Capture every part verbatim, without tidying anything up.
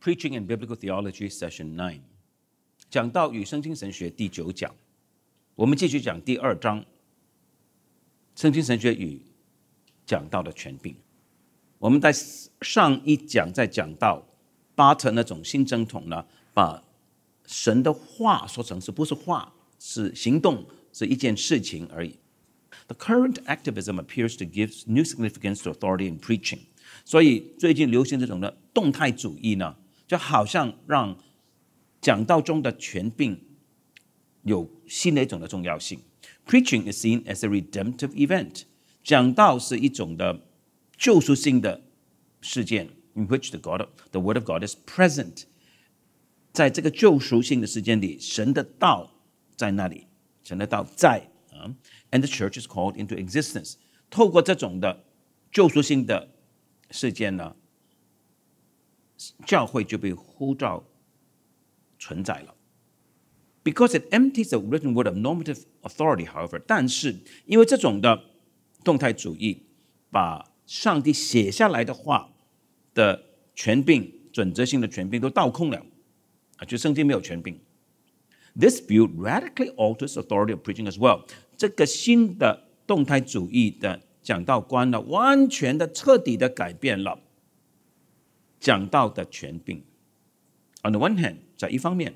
Preaching and Biblical Theology Session nine 讲道与圣经神学第九讲，我们继续讲第二章圣经神学与讲道的权柄。我们在上一讲在讲到巴特那种新正统呢，把神的话说成是不是话，是行动，是一件事情而已。The current activism appears to give new significance to authority in preaching. 所以最近流行这种的动态主义呢，就好像让讲道中的权柄有新的一种的重要性。Preaching is seen as a redemptive event. 讲道是一种的救赎性的事件 ，in which the God, the Word of God is present. 在这个救赎性的事件里，神的道在那里，神的道在啊 ，and the church is called into existence. 透过这种的救赎性的事件呢，教会就被呼召存在了。Because it empties the written word of normative authority, however, 但是因为这种的动态主义把上帝写下来的话的权柄、准则性的权柄都倒空了，啊，就圣经没有权柄。This view radically alters authority of preaching as well. 这个新的动态主义的讲道观呢，完全的、彻底的改变了讲道的权柄。On the one hand, 在一方面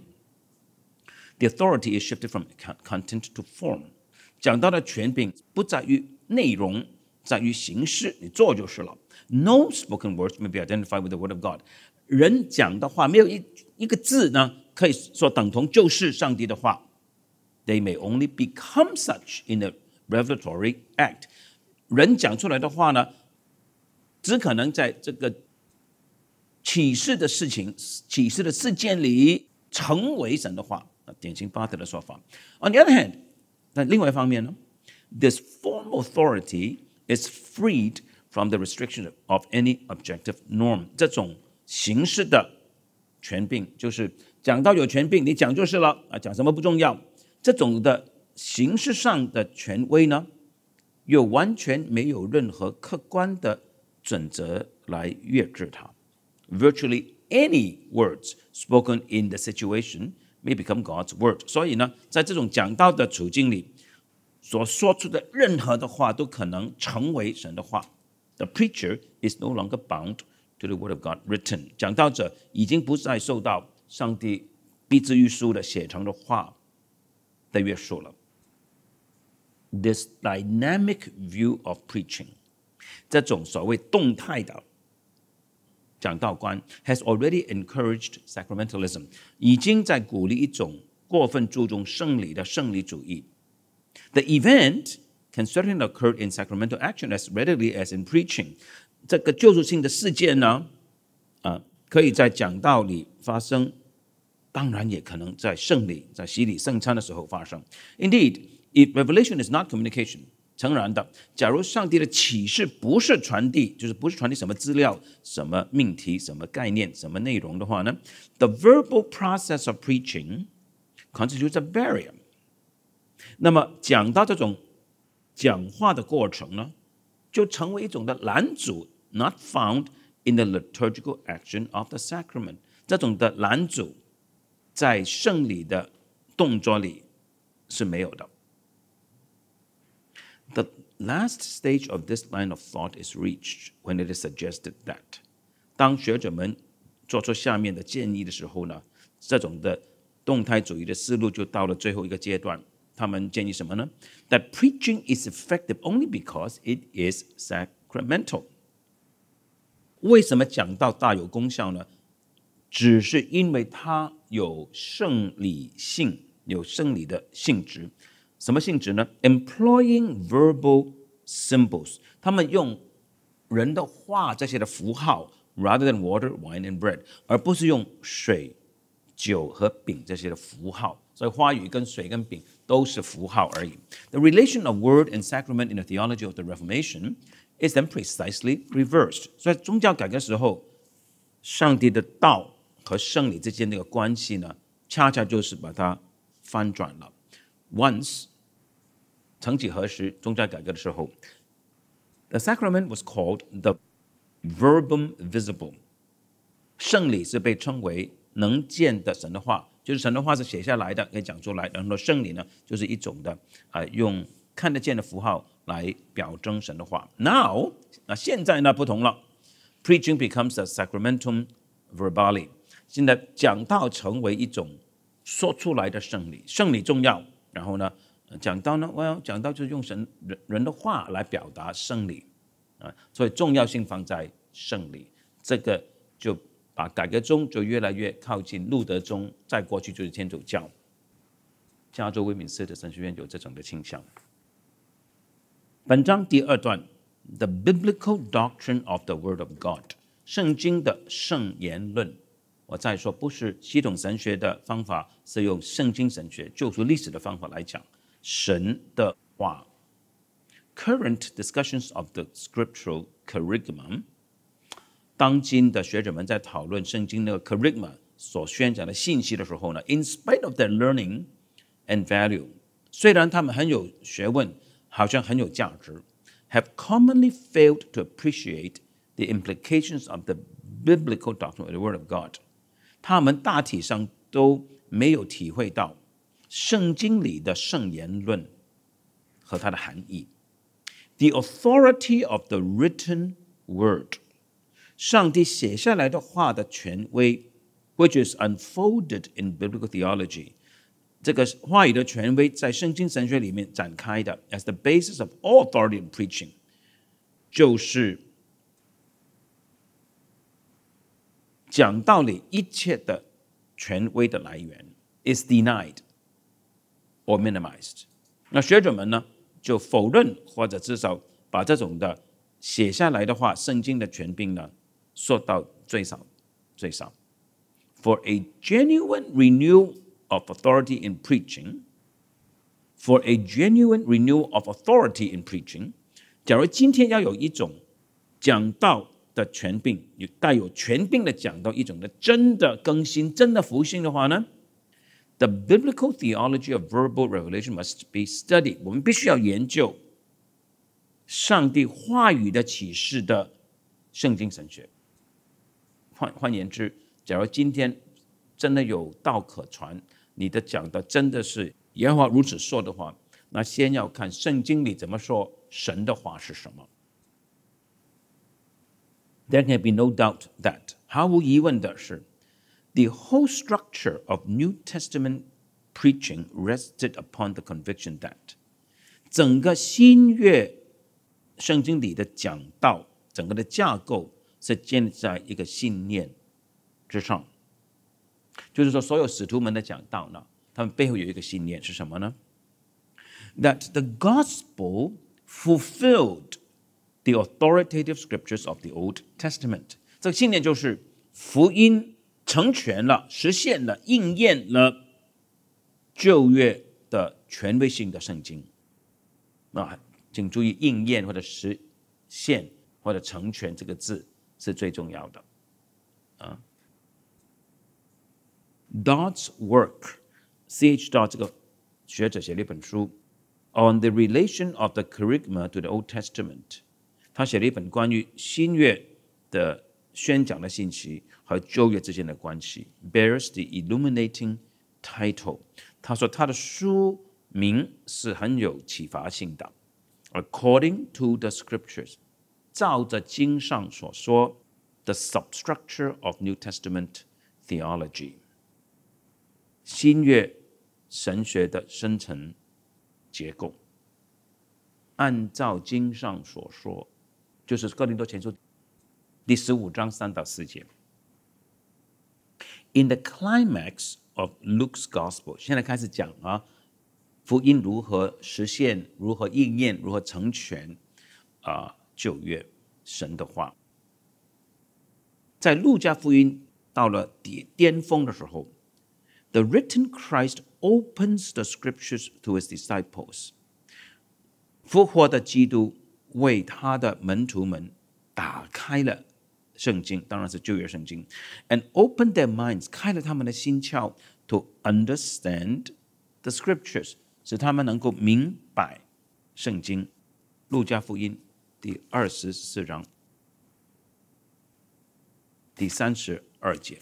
，the authority is shifted from content to form. 讲道的权柄不在于内容，在于形式，你做就是了。No spoken words may be identified with the word of God. 人讲的话没有一一个字呢，可以说等同就是上帝的话。They may only become such in a revelatory act. 人讲出来的话呢，只可能在这个启示的事情、启示的事件里成为神的话，典型巴特的说法。On the other hand， 但另外一方面呢 ，this formal authority is freed from the restriction of any objective norm. 这种形式的权柄，就是讲到有权柄，你讲就是了啊，讲什么不重要。这种的形式上的权威呢，又完全没有任何客观的准则来约制它。Virtually any words spoken in the situation may become God's word. 所以呢，在这种讲道的处境里，所说出的任何的话都可能成为神的话。The preacher is no longer bound to the word of God written. 讲道者已经不再受到上帝笔字玉书的写成的话的约束了。This dynamic view of preaching, 这种所谓动态的讲道观 has already encouraged sacramentalism, 已经在鼓励一种过分注重圣礼的圣礼主义。The event can certainly occur in sacramental action as readily as in preaching. 这个救赎性的事件呢，啊，可以在讲道里发生，当然也可能在圣礼、在洗礼圣餐的时候发生。Indeed, if revelation is not communication, 诚然的，假如上帝的启示不是传递，就是不是传递什么资料、什么命题、什么概念、什么内容的话呢 ，the verbal process of preaching constitutes a barrier. 那么讲到这种讲话的过程呢，就成为一种的拦阻 ，not found in the liturgical action of the sacrament. 这种的拦阻在圣礼的动作里是没有的。The last stage of this line of thought is reached when it is suggested that 当学者们做出下面的建议的时候呢，这种的动态主义的思路就到了最后一个阶段。他们建议什么呢 ？That preaching is effective only because it is sacramental. 为什么讲道大有功效呢？只是因为它有圣礼性，有圣礼的性质。什么性质呢 ？Employing verbal symbols， 他们用人的话这些的符号 ，rather than water, wine and bread， 而不是用水、酒和饼这些的符号。所以话语跟水跟饼都是符号而已。The relation of word and sacrament in the theology of the Reformation is then precisely reversed. 所以宗教改革的时候，上帝的道和圣礼之间那个关系呢，恰恰就是把它翻转了。Once 曾几何时，宗教改革的时候 ，the sacrament was called the verbum visible， 圣礼是被称为能见的神的话，就是神的话是写下来的，可以讲出来。然后圣礼呢，就是一种的啊、呃，用看得见的符号来表征神的话。Now 那现在呢不同了 ，preaching becomes a sacramentum verbali。现在讲道成为一种说出来的圣礼，圣礼重要。然后呢，讲道呢，我要讲道就是用神人人的话来表达圣礼啊，所以重要性放在圣礼。这个就把改革宗就越来越靠近路德宗，再过去就是天主教。加州威敏斯特神学院有这种的倾向。本章第二段 ，The biblical doctrine of the Word of God， 圣经的圣言论。我再说，不是系统神学的方法，是用圣经神学、救赎历史的方法来讲神的话。Current discussions of the scriptural curriculum， 当今的学者们在讨论圣经那个 curriculum 所宣讲的信息的时候呢 ，in spite of their learning and value， 虽然他们很有学问，好像很有价值 ，have commonly failed to appreciate the implications of the biblical doctrine of the Word of God。他们大体上都没有体会到圣经里的圣言论和它的含义。The authority of the written word， 上帝写下来的话的权威 ，which is unfolded in biblical theology， 这个话语的权威在圣经神学里面展开的 ，as the basis of all authority in preaching， 就是讲道理一切的权威的来源 is denied or minimized。那学者们呢，就否认或者至少把这种的写下来的话，圣经的权柄呢，缩到最少最少。For a genuine renewal of authority in preaching, for a genuine renewal of authority in preaching， 假如今天要有一种讲道的权柄，有带有权柄的讲到一种的真的更新、真的复兴的话呢 ，the biblical theology of verbal revelation must be studied。我们必须要研究上帝话语的启示的圣经神学。换换言之，假如今天真的有道可传，你的讲的真的是耶和华如此说的话，那先要看圣经里怎么说神的话是什么。There can be no doubt that 毫无疑问的是 the whole structure of New Testament preaching rested upon the conviction that 整个新约圣经里的讲道，整个的架构是建立在一个信念之上。就是说，所有使徒们的讲道呢，他们背后有一个信念是什么呢 ？That the gospel fulfilled the authoritative scriptures of the Old Testament。这个信念就是福音成全了、实现了、应验了旧约的权威性的圣经。啊，请注意，应验或者实现或者成全这个字是最重要的。啊 ，Dodd's work， C H Dodd 这个学者写了一本书 On the relation of the Kerygma to the Old Testament。他写了一本关于新约的宣讲的信息和旧约之间的关系 ，bears the illuminating title。他说他的书名是很有启发性的 ，According to the Scriptures， 照着经上所说 ，the substructure of New Testament theology， 新约神学的深层结构，按照经上所说。就是哥林多前书第十五章三到四节。In the climax of Luke's gospel， 现在开始讲啊，福音如何实现、如何应验、如何成全啊旧约神的话。在路加福音到了巅峰的时候 ，the written Christ opens the scriptures to his disciples。复活的基督为他的门徒们打开了圣经，当然是旧约圣经 ，and opened their minds， 开了他们的心窍 ，to understand the scriptures， 使他们能够明白圣经。路加福音第二十四章第三十二节。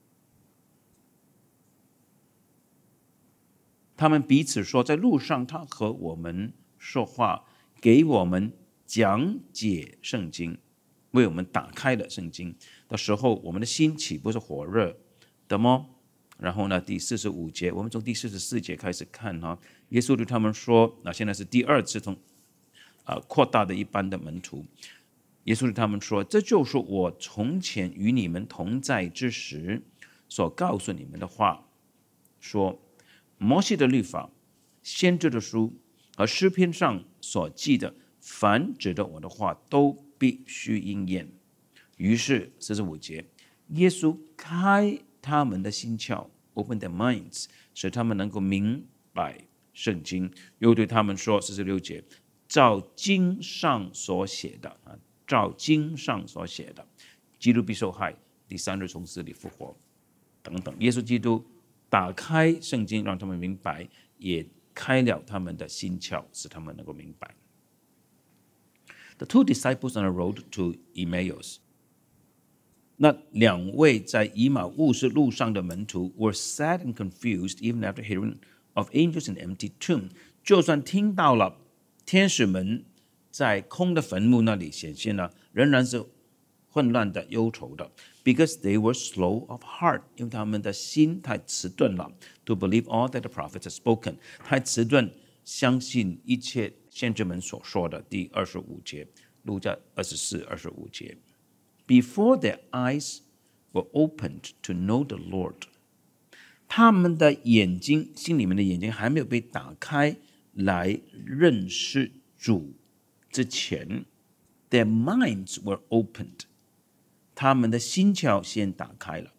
他们彼此说，在路上他和我们说话，给我们讲解圣经，为我们打开了圣经的时候，我们的心岂不是火热的吗？然后呢，第四十五节，我们从第四十四节开始看哈，耶稣对他们说，那现在是第二次从呃扩大的一般的门徒，耶稣对他们说，这就是我从前与你们同在之时所告诉你们的话，说摩西的律法、先知的书和诗篇上所记的，凡指着我的话，都必须应验。于是四十五节，耶稣开他们的心窍 ，open their minds， 使他们能够明白圣经。又对他们说，四十六节，照经上所写的啊，照经上所写的，基督必受害，第三日从死里复活，等等。耶稣基督打开圣经，让他们明白，也开了他们的心窍，使他们能够明白。The two disciples on the road to Emmaus， 那两位在以马忤斯路上的门徒 were sad and confused even after hearing of angels in empty tomb。就算听到了天使们在空的坟墓那里显现了，仍然是混乱的、忧愁的。Because they were slow of heart， 因为他们的心太迟钝了。To believe all that the prophets had spoken， 太迟钝，相信一切先知们所说的。第二十五节，路加二十四、二十五节。Before their eyes were opened to know the Lord， 他们的眼睛，心里面的眼睛还没有被打开来认识主之前 ，their minds were opened， 他们的心窍先打开了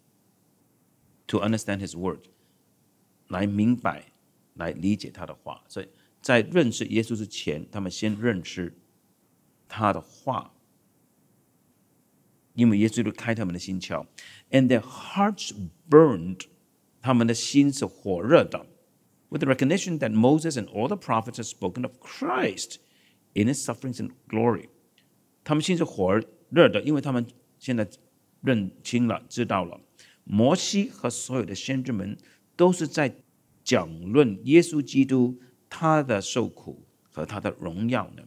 ，to understand His word， 来明白、来理解他的话。所以在认识耶稣之前，他们先认识他的话。因为耶稣基督开他们的心窍 ，and their hearts burned， 他们的心是火热的 ，with the recognition that Moses and all the prophets have spoken of Christ in His sufferings and glory。他们心是火热的，因为他们现在认清了、知道了，摩西和所有的先知们都是在讲论耶稣基督他的受苦和他的荣耀呢。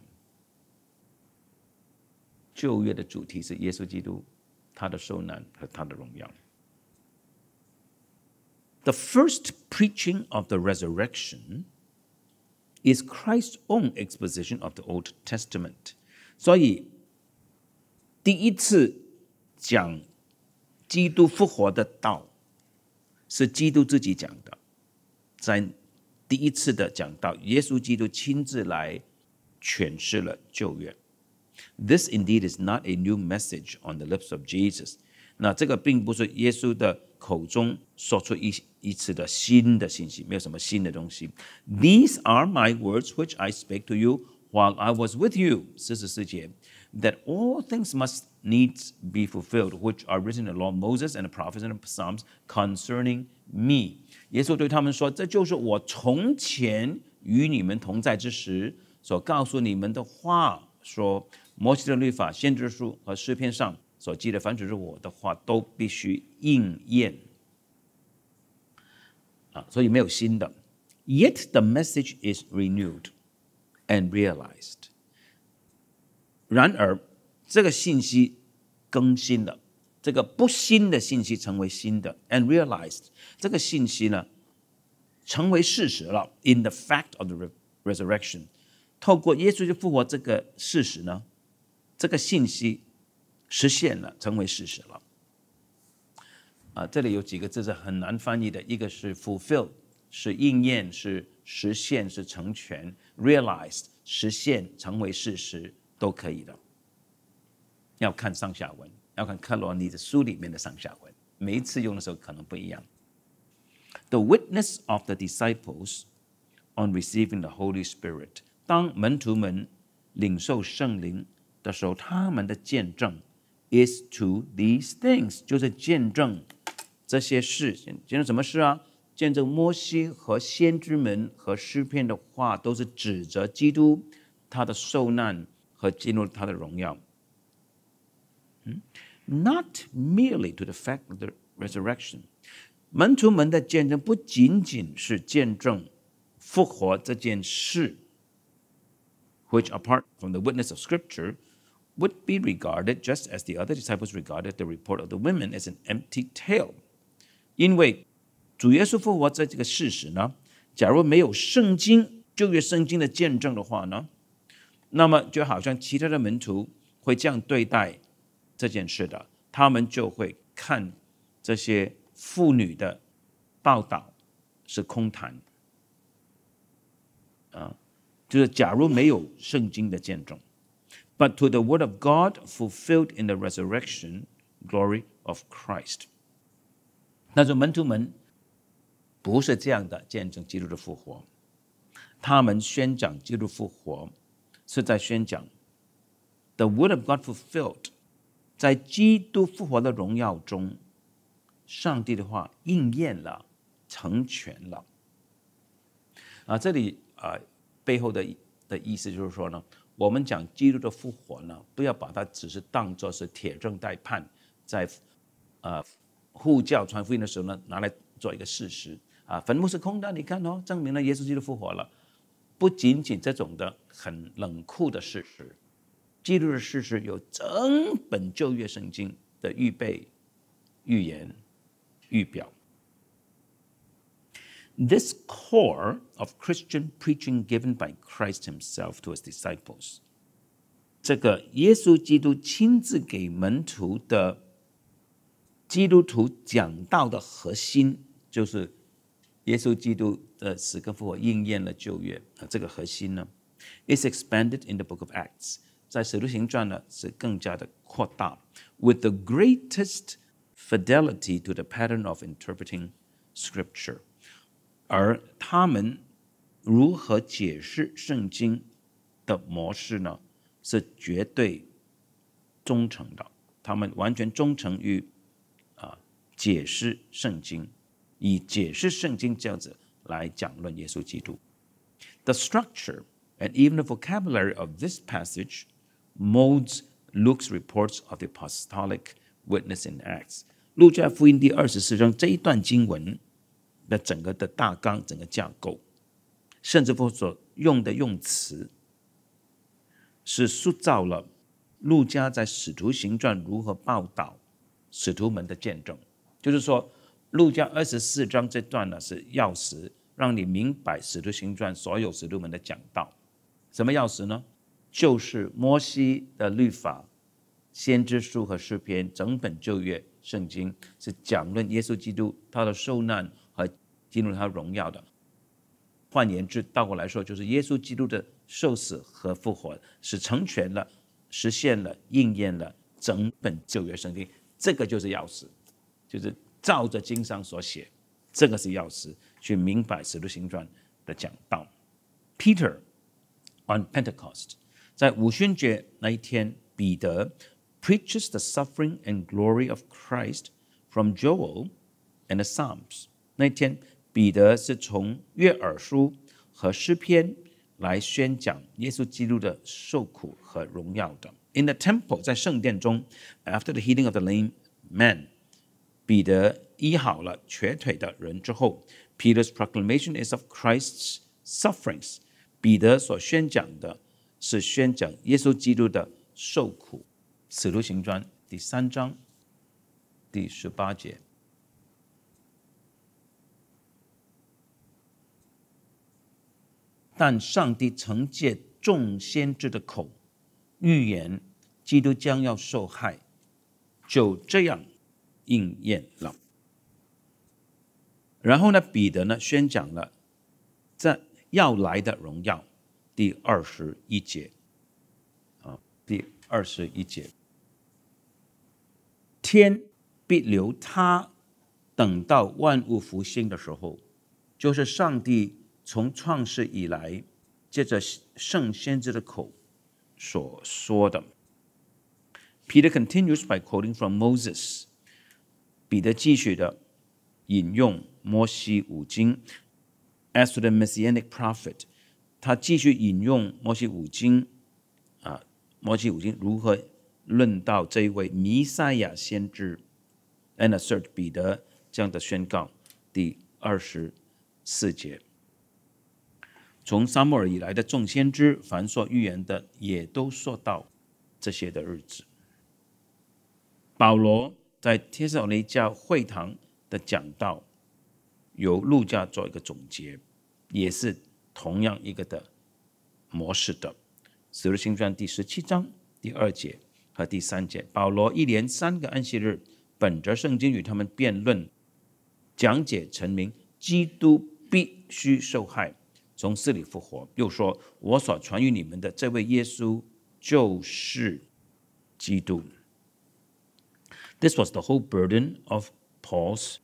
旧约的主题是耶稣基督他的受难和他的荣耀。The first preaching of the resurrection is Christ's own exposition of the Old Testament。所以第一次讲基督复活的道是基督自己讲的，在第一次的讲道，耶稣基督亲自来诠释了旧约。This indeed is not a new message on the lips of Jesus。那这个并不是耶稣的口中说出一一次的新的信息，没有什么新的东西。These are my words which I spake to you while I was with you。四十四节 ，that all things must needs be fulfilled which are written in the law, Moses and the prophets and the Psalms concerning me。耶稣对他们说：“这就是我从前与你们同在之时所告诉你们的话，说。”摩西的律法、先知书和诗篇上所记的，凡指着我的话，都必须应验。啊，所以没有新的。Yet the message is renewed and realized。然而，这个信息更新了，这个不新的信息成为新的 ，and realized。这个信息呢，成为事实了。In the fact of the resurrection， 透过耶稣的复活这个事实呢。这个信息实现了，成为事实了。啊，这里有几个字是很难翻译的，一个是 fulfill， 是应验，是实现，是成全 ；realized， 实现，成为事实，都可以的。要看上下文，要看克罗尼的书里面的上下文，每一次用的时候可能不一样。The witness of the disciples on receiving the Holy Spirit， 当门徒们领受圣灵的时候，他们的见证 is to these things， 就是见证这些事。见证什么事啊？见证摩西和先知们和诗篇的话，都是指着基督他的受难和进入他的荣耀。嗯 not merely to the fact of the resurrection。门徒们的见证不仅仅是见证复活这件事 ，which apart from the witness of Scripture would be regarded just as the other disciples regarded the report of the women as an empty tale。因为主耶稣复活这这个事实呢，假如没有圣经旧约圣经的见证的话呢，那么就好像其他的门徒会这样对待这件事的，他们就会看这些妇女的报道是空谈，啊，就是假如没有圣经的见证。But to the word of God fulfilled in the resurrection glory of Christ。但是门徒们不是这样的见证基督的复活，他们宣讲基督复活是在宣讲 the word of God fulfilled， 在基督复活的荣耀中，上帝的话应验了，成全了。啊，这里啊背后的的意思就是说呢，我们讲基督的复活呢，不要把它只是当作是铁证待判，在呃呼叫传福音的时候呢，拿来做一个事实啊，坟墓是空的，你看哦，证明了耶稣基督复活了。不仅仅这种的很冷酷的事实，基督的事实有整本旧约圣经的预备、预言、预表。This core of Christian preaching given by Christ himself to his disciples， 这个耶稣基督亲自给门徒的基督徒讲道的核心，就是耶稣基督的死跟复活应验了旧约，这个核心呢 is expanded in the book of Acts， 在使徒行传呢是更加的扩大 with the greatest fidelity to the pattern of interpreting Scripture。 而他们如何解释圣经的模式呢，是绝对忠诚的，他们完全忠诚于、呃、解释圣经，以解释圣经这样子来讲论耶稣基督。The structure and even the vocabulary of this passage molds Luke's reports of the apostolic witness in Acts。 路加福音第二十四章这一段经文的整个的大纲、整个架构，甚至乎所用的用词，是塑造了路加在使徒行传如何报道使徒们的见证。就是说路加二十四章这段呢是钥匙，让你明白使徒行传所有使徒们的讲道。什么钥匙呢？就是摩西的律法、先知书和诗篇，整本旧约圣经是讲论耶稣基督他的受难和进入他荣耀的。换言之，倒过来说，就是耶稣基督的受死和复活是成全了、实现了、应验了整本旧约圣经。这个就是钥匙，就是照着经上所写，这个是钥匙，去明白使徒行传的讲道。Peter on Pentecost， 在五旬节那一天，彼得 preaches the suffering and glory of Christ from Joel and the Psalms。 那一天，彼得是从约珥书和诗篇来宣讲耶稣基督的受苦和荣耀的。In the temple， 在圣殿中 ，after the healing of the lame man， 彼得医好了瘸腿的人之后 ，Peter's proclamation is of Christ's sufferings。彼得所宣讲的是宣讲耶稣基督的受苦。使徒行传第三章第十八节。但上帝曾借众先知的口预言基督将要受害，就这样应验了。然后呢，彼得呢宣讲了这要来的荣耀，第二十一节，啊，第二十一节，天必留他，等到万物复兴的时候，就是上帝从创世以来，借着圣先知的口所说的。Peter continues by quoting from Moses。彼得继续的引用摩西五经。As to the Messianic prophet， 他继续引用摩西五经啊，摩西五经如何论到这一位弥赛亚先知 and assert 彼得这样的宣告。第二十四节，从撒母耳以来的众先知，凡说预言的，也都说到这些的日子。保罗在帖撒罗尼迦会堂的讲道，由路加做一个总结，也是同样一个的模式的。使徒行传第十七章第二节和第三节，保罗一连三个安息日，本着圣经与他们辩论，讲解陈明基督必须受害，从死里复活。又说，我所传于你们的这位耶稣就是基督。This was the whole burden of Paul's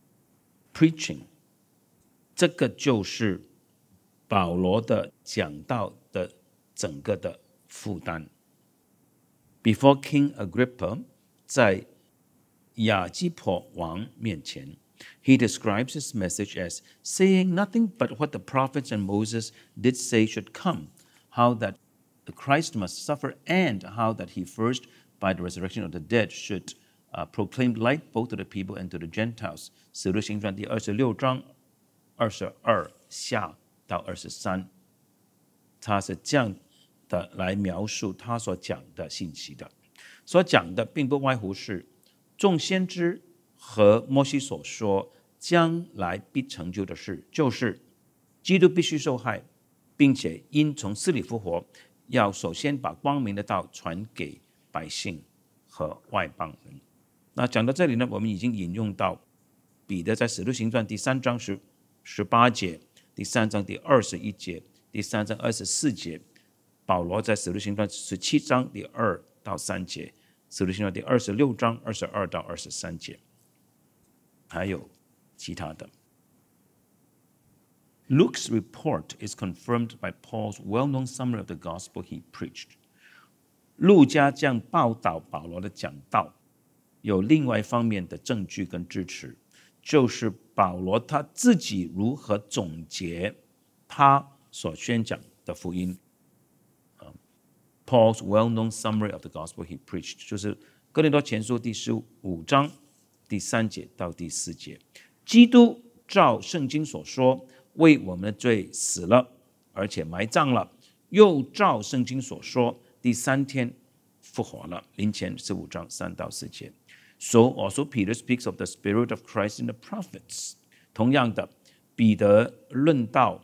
preaching. 这个就是保罗的讲道的整个的负担。Before King Agrippa, 在亚基婆王面前， he describes his message as saying nothing but what the prophets and Moses did say should come, how that the Christ must suffer, and how that he first, by the resurrection of the dead, should uh, proclaim light both to the people and to the Gentiles. 使徒行传第二十六章二十二下到二十三，他是这样的来描述他所讲的信息的。所讲的并不外乎是众先知和摩西所说将来必成就的事，就是基督必须受害，并且因从死里复活，要首先把光明的道传给百姓和外邦人。那讲到这里呢，我们已经引用到彼得在使徒行传第三章十十八节，第三章第二十一节，第三章二十四节，保罗在使徒行传十七章第二到三节，使徒行传第二十六章二十二到二十三节，还有其他的。Luke's report is confirmed by Paul's well-known summary of the gospel he preached. 路加这样报道保罗的讲道，有另外一方面的证据跟支持，就是保罗他自己如何总结他所宣讲的福音。uh, Paul's well-known summary of the gospel he preached， 就是哥林多前书第十五章第三节到第四节，基督照圣经所说，为我们的罪死了，而且埋葬了，又照圣经所说，第三天复活了。林前十五章三到四节。So also Peter speaks of the Spirit of Christ in the prophets. 同样的，彼得论到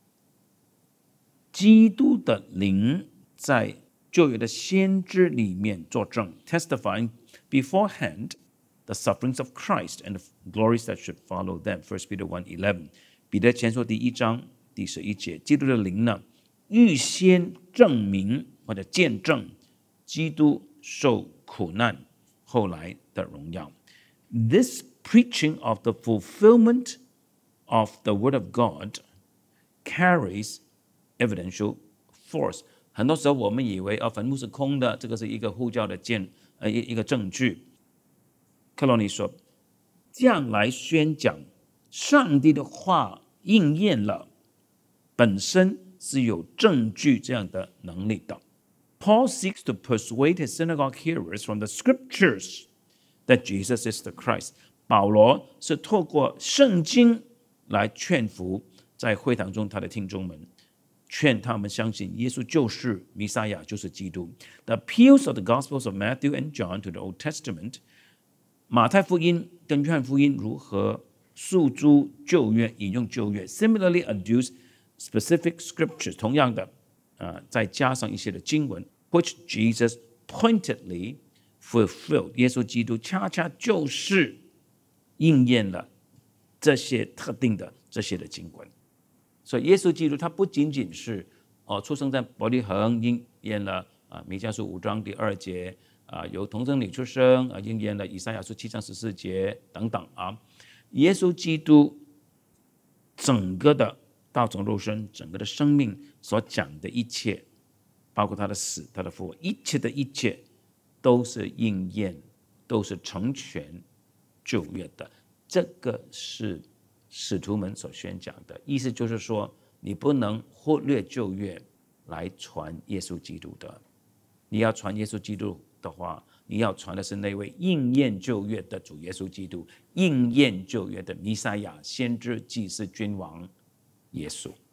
基督的灵在旧约的先知里面作证 ，testifying beforehand the sufferings of Christ and the glories that should follow them. First Peter one eleven. 彼得前书第一章第十一节，基督的灵呢，预先证明或者见证基督受苦难后来的荣耀。This preaching of the fulfillment of the word of God carries evidential force. 很多时候我们以为啊，坟墓是空的，这个是一个呼叫的见呃一一个证据。克罗尼说，这样来宣讲上帝的话应验了，本身是有证据这样的能力的。Paul seeks to persuade his synagogue hearers from the scriptures that Jesus is the Christ. 保罗是透过圣经来劝服在会堂中他的听众们，劝他们相信耶稣就是弥赛亚，就是基督。The appeals of the Gospels of Matthew and John to the Old Testament， 马太福音跟约翰福音如何诉诸旧约，引用旧约 ，similarly adduce specific scriptures， 同样的。呃，再加上一些的经文 ，which Jesus pointedly fulfilled， 耶稣基督恰恰就是应验了这些特定的这些的经文。所以耶稣基督他不仅仅是哦出生在伯利恒，应验了啊弥迦书五章第二节啊，由童贞女出生啊，应验了以赛亚书七章十四节等等啊。耶稣基督整个的道成肉身，整个的生命所讲的一切，包括他的死、他的复活，一切的一切都是应验，都是成全旧约的。这个是使徒们所宣讲的，意思就是说，你不能忽略旧约来传耶稣基督的。你要传耶稣基督的话，你要传的是那位应验旧约的主耶稣基督，应验旧约的弥赛亚、先知、祭司、君王耶稣。